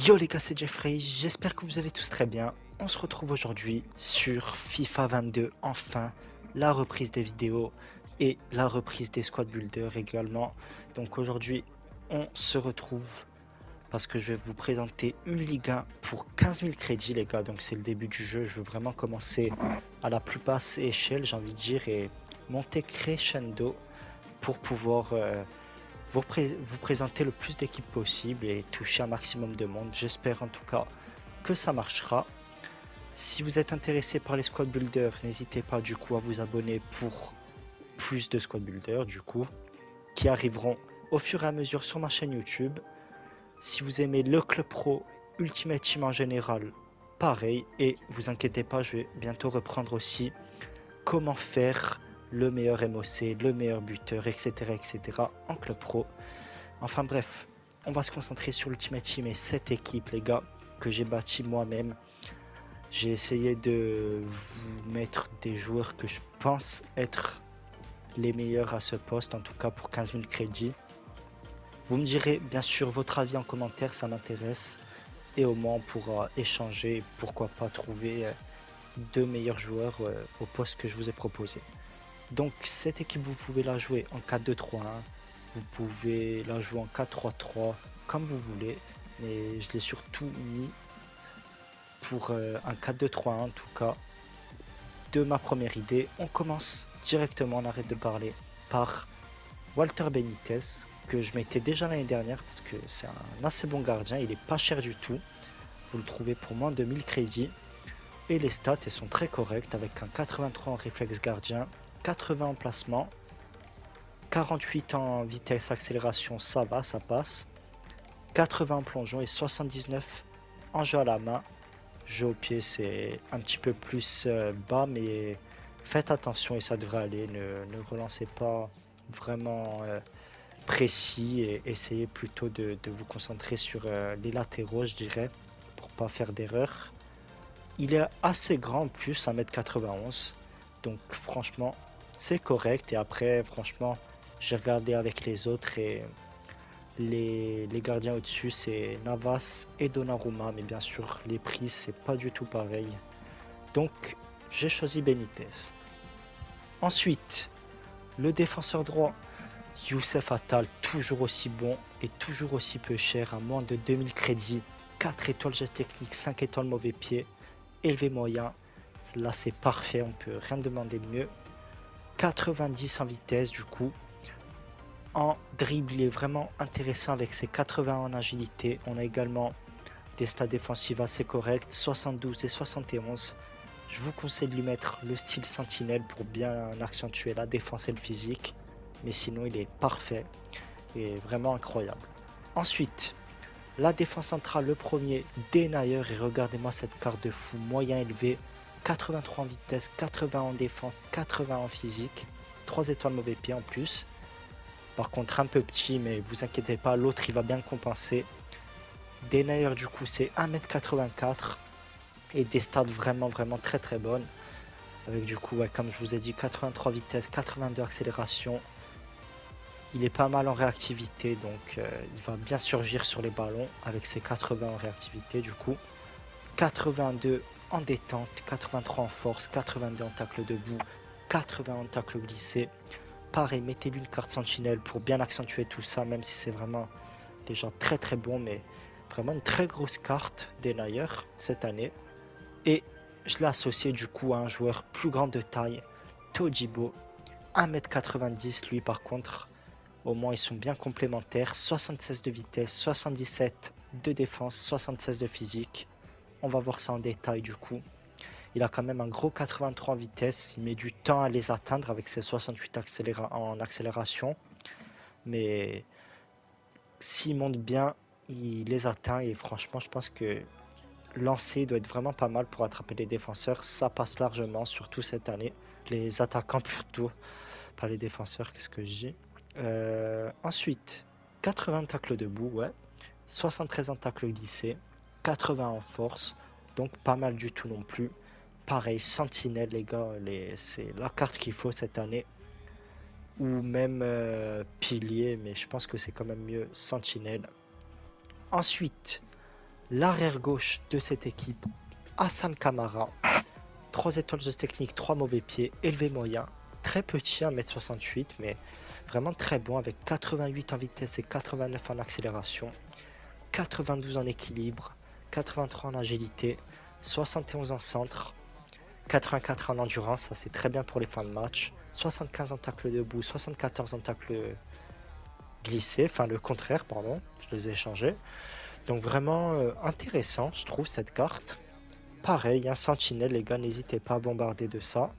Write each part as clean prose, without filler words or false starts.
Yo les gars, c'est Jeffrey, j'espère que vous allez tous très bien. On se retrouve aujourd'hui sur FIFA 22, enfin, la reprise des vidéos et la reprise des squad builders également. Donc aujourd'hui, on se retrouve parce que je vais vous présenter une Ligue 1 pour 15 000 crédits les gars. Donc c'est le début du jeu, je veux vraiment commencer à la plus basse échelle, j'ai envie de dire, et monter crescendo pour pouvoir vous présenter le plus d'équipes possible et toucher un maximum de monde. J'espère en tout cas que ça marchera. Si vous êtes intéressé par les squad builders, n'hésitez pas du coup à vous abonner pour plus de squad builders du coup qui arriveront au fur et à mesure sur ma chaîne YouTube. Si vous aimez le club pro, Ultimate Team en général, pareil. Et vous inquiétez pas, je vais bientôt reprendre aussi comment faire le meilleur MOC, le meilleur buteur, etc. etc. en club pro. Enfin bref, on va se concentrer sur l'Ultimate Team et cette équipe, les gars, que j'ai bâti moi-même. J'ai essayé de vous mettre des joueurs que je pense être les meilleurs à ce poste, en tout cas pour 15 000 crédits. Vous me direz bien sûr votre avis en commentaire, ça m'intéresse. Et au moins on pourra échanger, pourquoi pas trouver deux meilleurs joueurs au poste que je vous ai proposé. Donc cette équipe, vous pouvez la jouer en 4-2-3-1, vous pouvez la jouer en 4-3-3, comme vous voulez. Mais je l'ai surtout mis pour un 4-2-3-1 en tout cas. De ma première idée, on commence directement, on arrête de parler, par Walter Benitez, que je mettais déjà l'année dernière parce que c'est un assez bon gardien, il est pas cher du tout. Vous le trouvez pour moins de 1000 crédits. Et les stats, elles sont très correctes avec un 83 en réflexe gardien, 80 en placement, 48 en vitesse accélération, ça va, ça passe, 80 en plongeon et 79 en jeu à la main. Jeu au pied, c'est un petit peu plus bas, mais faites attention et ça devrait aller. Ne relancez pas vraiment précis et essayez plutôt de vous concentrer sur les latéraux, je dirais, pour pas faire d'erreur. Il est assez grand en plus, 1m91, donc franchement, c'est correct. Et après, franchement, j'ai regardé avec les autres et les gardiens au-dessus, c'est Navas et Donnarumma, mais bien sûr, les prix, c'est pas du tout pareil. Donc, j'ai choisi Benitez. Ensuite, le défenseur droit, Youssef Attal, toujours aussi bon et toujours aussi peu cher, à moins de 2000 crédits, 4 étoiles geste technique, 5 étoiles mauvais pied, élevé moyen. Là, c'est parfait, on peut rien demander de mieux. 90 en vitesse, du coup. En dribble, il est vraiment intéressant avec ses 80 en agilité. On a également des stats défensives assez corrects, 72 et 71. Je vous conseille de lui mettre le style sentinelle pour bien accentuer la défense et le physique. Mais sinon, il est parfait et vraiment incroyable. Ensuite, la défense centrale, le premier, Denayer. Et regardez-moi cette carte de fou, moyen élevé, 83 en vitesse, 80 en défense, 80 en physique, 3 étoiles mauvais pied en plus. Par contre un peu petit, mais vous inquiétez pas, l'autre il va bien compenser. Denayer du coup c'est 1m84 et des stats vraiment très très bonnes. Avec du coup, ouais, comme je vous ai dit, 83 vitesse, 82 accélération. Il est pas mal en réactivité, donc il va bien surgir sur les ballons avec ses 80 en réactivité du coup. 82 en détente, 83 en force, 82 en tacle debout, 80 en tacle glissé. Pareil, mettez-lui une carte sentinelle pour bien accentuer tout ça, même si c'est vraiment déjà très bon, mais vraiment une très grosse carte Denayer cette année. Et je l'ai associé du coup à un joueur plus grand de taille, Todibo, 1m90 lui par contre. Au moins ils sont bien complémentaires, 76 de vitesse, 77 de défense, 76 de physique. On va voir ça en détail du coup. Il a quand même un gros 83 en vitesse, il met du temps à les atteindre avec ses 68 en accélération. Mais s'il monte bien, il les atteint et franchement je pense que lancer doit être vraiment pas mal pour attraper les défenseurs. Ça passe largement, surtout cette année. Les attaquants plutôt, pas les défenseurs, qu'est-ce que j'ai. Ensuite, 80 tacles debout, ouais. 73 en tacle glissé, 80 en force, donc pas mal du tout non plus. Pareil, sentinelle les gars, c'est la carte qu'il faut cette année. Ou même pilier, mais je pense que c'est quand même mieux sentinelle. Ensuite, L'arrière gauche de cette équipe, Hassan Kamara. 3 étoiles de technique, 3 mauvais pieds, élevé moyen. Très petit, 1m68, mais vraiment très bon avec 88 en vitesse et 89 en accélération. 92 en équilibre, 83 en agilité, 71 en centre, 84 en endurance, ça c'est très bien pour les fins de match, 75 en tacle debout, 74 en tacle glissé, enfin le contraire, pardon, je les ai changés. Donc vraiment intéressant, je trouve, cette carte. Pareil, un sentinelle, les gars, n'hésitez pas à bombarder de ça.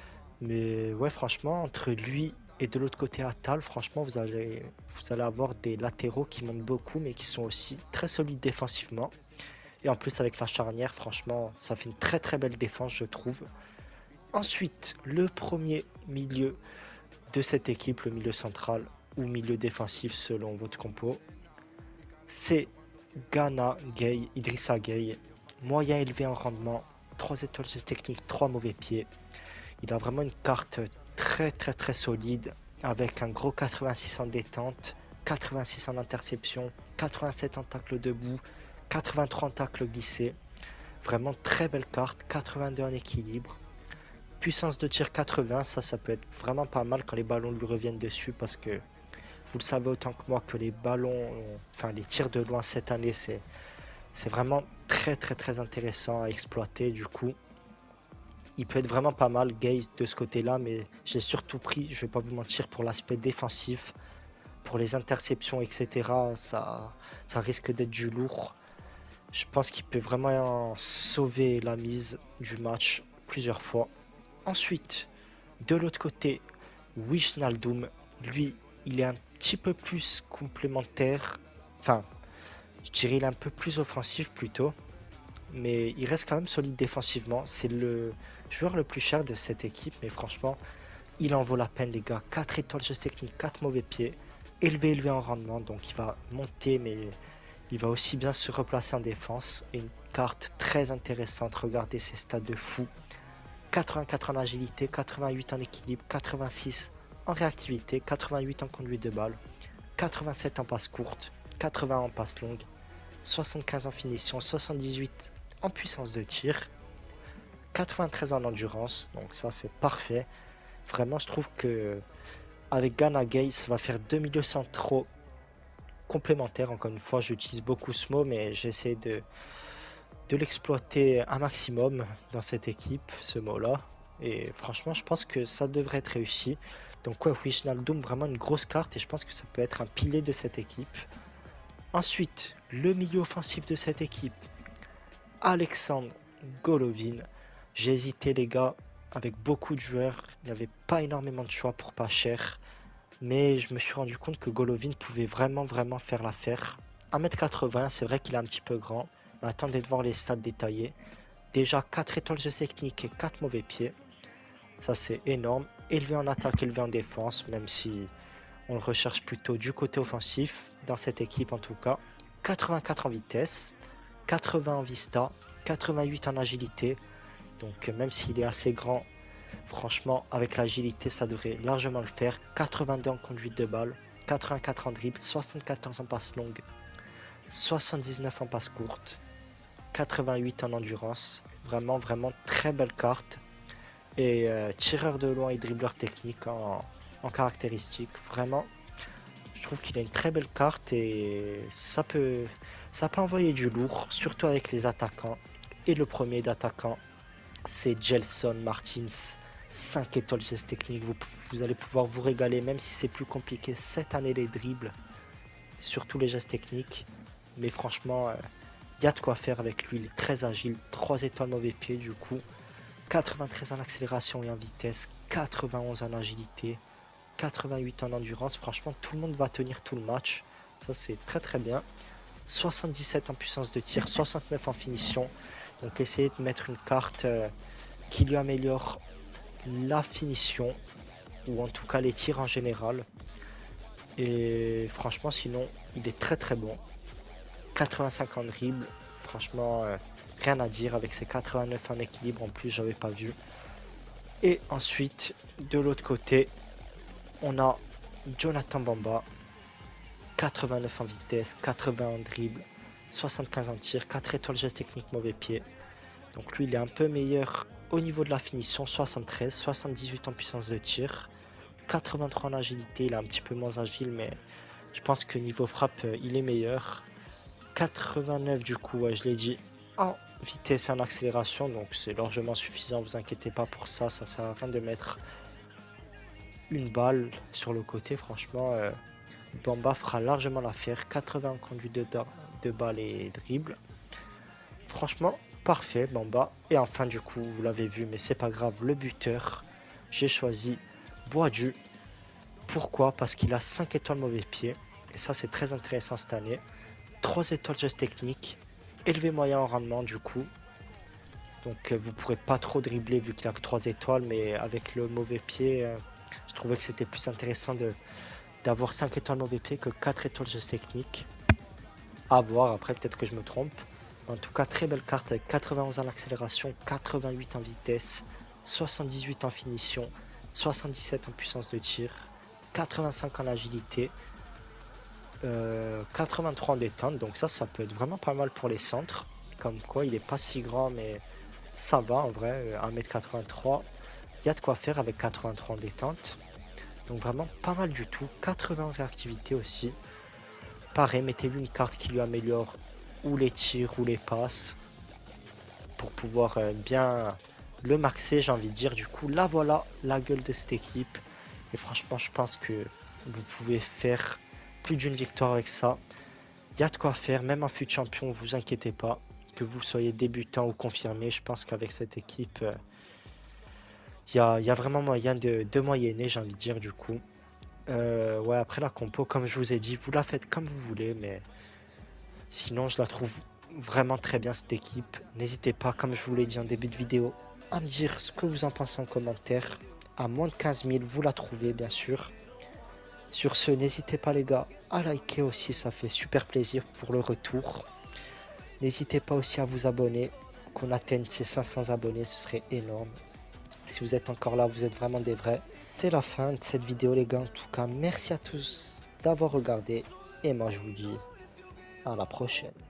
Mais ouais, franchement, entre lui et de l'autre côté Atal, franchement, vous allez avoir des latéraux qui montent beaucoup, mais qui sont aussi très solides défensivement. Et en plus, avec la charnière, franchement, ça fait une très très belle défense, je trouve. Ensuite, le premier milieu de cette équipe, le milieu central ou milieu défensif selon votre compo, c'est Gana Gueye, Idrissa Gueye, moyen élevé en rendement, 3 étoiles de technique, 3 mauvais pieds. Il a vraiment une carte très très très solide avec un gros 86 en détente, 86 en interception, 87 en tacle debout, 83 en tacle glissé. Vraiment très belle carte, 82 en équilibre. Puissance de tir 80, ça peut être vraiment pas mal quand les ballons lui reviennent dessus parce que vous le savez autant que moi que les ballons, enfin les tirs de loin cette année, c'est vraiment très très très intéressant à exploiter. Du coup, il peut être vraiment pas mal, Gaze, de ce côté-là, mais j'ai surtout pris, je vais pas vous mentir, pour l'aspect défensif, pour les interceptions, etc. Ça risque d'être du lourd. Je pense qu'il peut vraiment sauver la mise du match plusieurs fois. Ensuite, de l'autre côté, Wijnaldum, lui, il est un petit peu plus complémentaire. Enfin, je dirais il est un peu plus offensif plutôt. Mais il reste quand même solide défensivement. C'est le joueur le plus cher de cette équipe, mais franchement, il en vaut la peine, les gars. 4 étoiles de technique, 4 mauvais pieds, élevé en rendement, donc il va monter, mais il va aussi bien se replacer en défense. Et une carte très intéressante, regardez ses stats de fou. 84 en agilité, 88 en équilibre, 86 en réactivité, 88 en conduite de balle, 87 en passe courte, 80 en passe longue, 75 en finition, 78 en puissance de tir, 93 en endurance, donc ça c'est parfait. Vraiment, je trouve que avec Gana Gueye, ça va faire 2 milieux centraux complémentaires. Encore une fois, j'utilise beaucoup ce mot, mais j'essaie de l'exploiter un maximum dans cette équipe, ce mot-là. Et franchement, je pense que ça devrait être réussi. Donc ouais, Wijnaldum, vraiment une grosse carte et je pense que ça peut être un pilier de cette équipe. Ensuite, le milieu offensif de cette équipe, Alexandre Golovin. J'ai hésité les gars, avec beaucoup de joueurs, il n'y avait pas énormément de choix pour pas cher. Mais je me suis rendu compte que Golovin pouvait vraiment vraiment faire l'affaire. 1m80, c'est vrai qu'il est un petit peu grand. Mais attendez de voir les stats détaillés. Déjà 4 étoiles de technique et 4 mauvais pieds. Ça c'est énorme. Élevé en attaque, élevé en défense, même si on le recherche plutôt du côté offensif, dans cette équipe en tout cas. 84 en vitesse, 80 en vista, 88 en agilité. Donc même s'il est assez grand, franchement avec l'agilité ça devrait largement le faire. 82 en conduite de balle, 84 en dribble, 74 en passe longue, 79 en passe courte, 88 en endurance. Vraiment vraiment très belle carte. Et tireur de loin et dribbleur technique en caractéristique. Vraiment, je trouve qu'il a une très belle carte et ça peut envoyer du lourd, surtout avec les attaquants. Et le premier d'attaquant, c'est Gelson Martins. 5 étoiles geste technique, vous allez pouvoir vous régaler, même si c'est plus compliqué cette année les dribbles, surtout les gestes techniques. Mais franchement, il y a de quoi faire avec lui, il est très agile, 3 étoiles mauvais pied du coup. 93 en accélération et en vitesse, 91 en agilité, 88 en endurance. Franchement, tout le monde va tenir tout le match. Ça, c'est très très bien. 77 en puissance de tir, 69 en finition. Donc, essayez de mettre une carte qui lui améliore la finition, ou en tout cas les tirs en général. Et franchement, sinon, il est très très bon. 85 en dribble, franchement, rien à dire avec ses 89 en équilibre. En plus, j'avais pas vu. Et ensuite, de l'autre côté, on a Jonathan Bamba, 89 en vitesse, 80 en dribble, 75 en tir, 4 étoiles geste technique mauvais pied. Donc lui il est un peu meilleur au niveau de la finition, 73, 78 en puissance de tir, 83 en agilité, il est un petit peu moins agile mais je pense que niveau frappe il est meilleur. 89 du coup, ouais, je l'ai dit, en vitesse et en accélération, donc c'est largement suffisant, vous inquiétez pas pour ça, ça sert à rien de mettre une balle sur le côté, franchement, Bamba fera largement l'affaire, 80 en conduite de balle et dribble, franchement, parfait Bamba, et enfin du coup, vous l'avez vu, mais c'est pas grave, le buteur, j'ai choisi Boadu, pourquoi? Parce qu'il a 5 étoiles mauvais pied, et ça c'est très intéressant cette année, 3 étoiles geste technique, élevé moyen en rendement du coup. Donc vous pourrez pas trop dribbler vu qu'il a que 3 étoiles, mais avec le mauvais pied, je trouvais que c'était plus intéressant d'avoir 5 étoiles mauvais pied que 4 étoiles geste technique. À voir, après peut-être que je me trompe. En tout cas, très belle carte avec 91 en accélération, 88 en vitesse, 78 en finition, 77 en puissance de tir, 85 en agilité, 83 en détente, donc ça peut être vraiment pas mal pour les centres. Comme quoi, il est pas si grand, mais ça va en vrai. 1m83, il y a de quoi faire avec 83 en détente. Donc vraiment pas mal du tout. 80 en réactivité aussi. Pareil, mettez-lui une carte qui lui améliore ou les tirs ou les passes pour pouvoir bien le maxer, j'ai envie de dire. Du coup, là voilà la gueule de cette équipe. Et franchement, je pense que vous pouvez faire plus d'une victoire avec ça. Il y a de quoi faire, même en fut champion, vous inquiétez pas. Que vous soyez débutant ou confirmé, je pense qu'avec cette équipe, il y a vraiment moyen de moyenner, j'ai envie de dire du coup. Ouais, après la compo, comme je vous ai dit, vous la faites comme vous voulez, mais sinon, je la trouve vraiment très bien cette équipe. N'hésitez pas, comme je vous l'ai dit en début de vidéo, à me dire ce que vous en pensez en commentaire. À moins de 15 000, vous la trouvez, bien sûr. Sur ce, n'hésitez pas les gars à liker aussi, ça fait super plaisir pour le retour. N'hésitez pas aussi à vous abonner, qu'on atteigne ces 500 abonnés, ce serait énorme. Si vous êtes encore là, vous êtes vraiment des vrais. C'est la fin de cette vidéo les gars, en tout cas merci à tous d'avoir regardé et moi je vous dis à la prochaine.